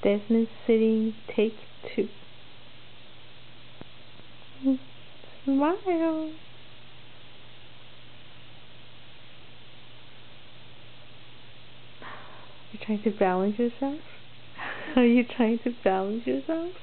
Desmond sitting, take two. Smile. You're trying to balance yourself? Are you trying to balance yourself?